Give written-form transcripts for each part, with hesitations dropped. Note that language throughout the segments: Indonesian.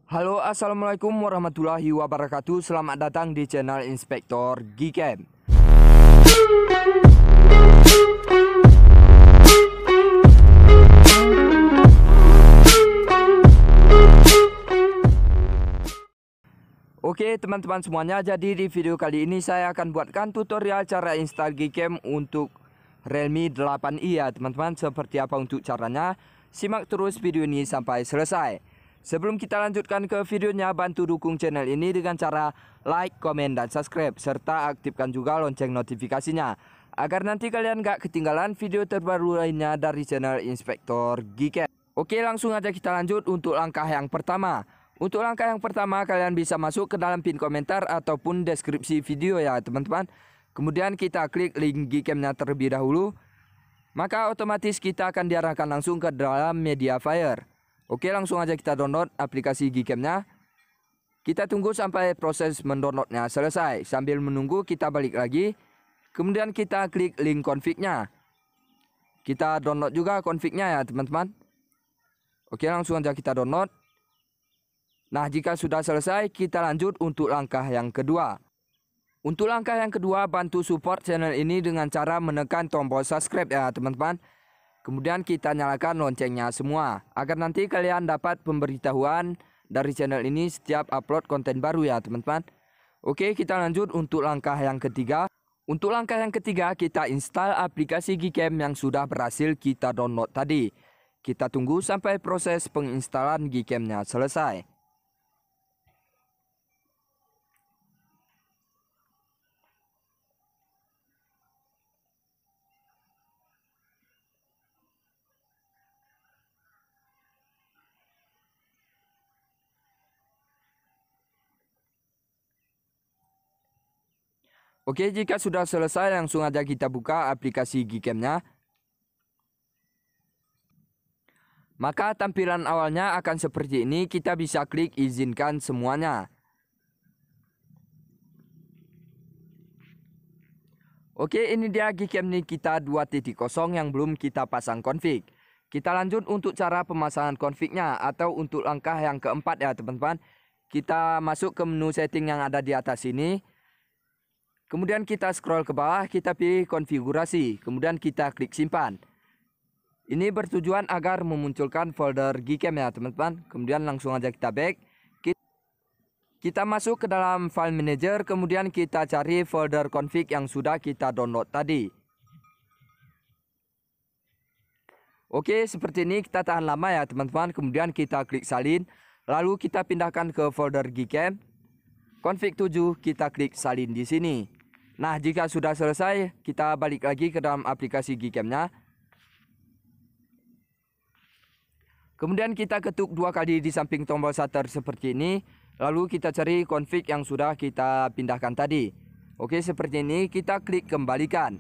Halo, assalamualaikum warahmatullahi wabarakatuh. Selamat datang di channel Inspektor Gcam. Oke teman-teman semuanya, jadi di video kali ini saya akan buatkan tutorial cara install Gcam untuk Realme 8i ya teman-teman. Seperti apa untuk caranya? Simak terus video ini sampai selesai. Sebelum kita lanjutkan ke videonya, bantu dukung channel ini dengan cara like, komen, dan subscribe, serta aktifkan juga lonceng notifikasinya agar nanti kalian gak ketinggalan video terbaru lainnya dari channel Inspektor Gcam. Oke, langsung aja kita lanjut untuk langkah yang pertama. Untuk langkah yang pertama, kalian bisa masuk ke dalam pin komentar ataupun deskripsi video ya teman-teman. Kemudian kita klik link Gcam-nya terlebih dahulu, maka otomatis kita akan diarahkan langsung ke dalam Mediafire. Oke, langsung aja kita download aplikasi Gcam-nya. Kita tunggu sampai proses mendownloadnya selesai. Sambil menunggu kita balik lagi. Kemudian kita klik link config-nya. Kita download juga config-nya ya teman-teman. Oke, langsung aja kita download. Nah, jika sudah selesai, kita lanjut untuk langkah yang kedua. Untuk langkah yang kedua, bantu support channel ini dengan cara menekan tombol subscribe ya teman-teman. Kemudian kita nyalakan loncengnya semua, agar nanti kalian dapat pemberitahuan dari channel ini setiap upload konten baru ya teman-teman. Oke, kita lanjut untuk langkah yang ketiga. Untuk langkah yang ketiga, kita install aplikasi Gcam yang sudah berhasil kita download tadi. Kita tunggu sampai proses penginstalan Gcam-nya selesai. Oke, jika sudah selesai, langsung aja kita buka aplikasi Gcam-nya. Maka tampilan awalnya akan seperti ini, kita bisa klik izinkan semuanya. Oke, ini dia Gcam kita 2.0 yang belum kita pasang config. Kita lanjut untuk cara pemasangan config-nya atau untuk langkah yang keempat ya teman-teman. Kita masuk ke menu setting yang ada di atas ini. Kemudian kita scroll ke bawah, kita pilih konfigurasi, kemudian kita klik simpan. Ini bertujuan agar memunculkan folder Gcam ya teman-teman. Kemudian langsung aja kita back. Kita masuk ke dalam file manager, kemudian kita cari folder config yang sudah kita download tadi. Oke, seperti ini, kita tahan lama ya teman-teman. Kemudian kita klik salin, lalu kita pindahkan ke folder Gcam. Config 7, kita klik salin di sini. Nah, jika sudah selesai, kita balik lagi ke dalam aplikasi Gcam-nya. Kemudian kita ketuk 2 kali di samping tombol shutter seperti ini. Lalu kita cari config yang sudah kita pindahkan tadi. Oke, seperti ini, kita klik kembalikan.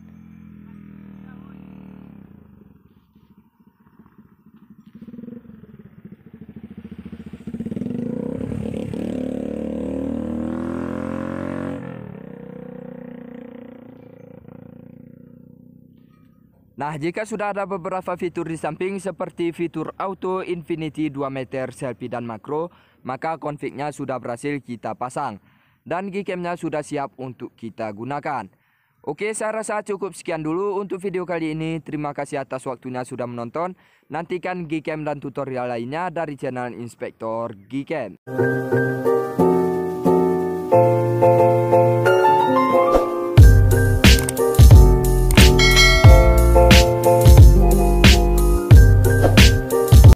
Nah, jika sudah ada beberapa fitur di samping seperti fitur auto, infinity, 2 meter, selfie, dan makro, maka config-nya sudah berhasil kita pasang. Dan Gcam-nya sudah siap untuk kita gunakan. Oke, saya rasa cukup sekian dulu untuk video kali ini. Terima kasih atas waktunya sudah menonton. Nantikan Gcam dan tutorial lainnya dari channel Inspektor Gcam.